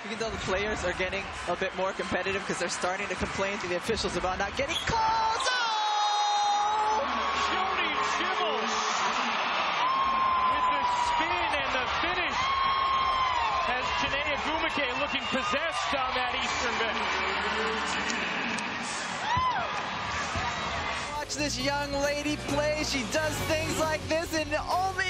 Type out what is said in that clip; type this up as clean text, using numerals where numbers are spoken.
Even though the players are getting a bit more competitive because they're starting to complain to the officials about not getting calls. Oh! Shoni Schimmel with the spin and the finish has Chiney Ogwumike looking possessed on that Eastern bench. Watch this young lady play. She does things like this and only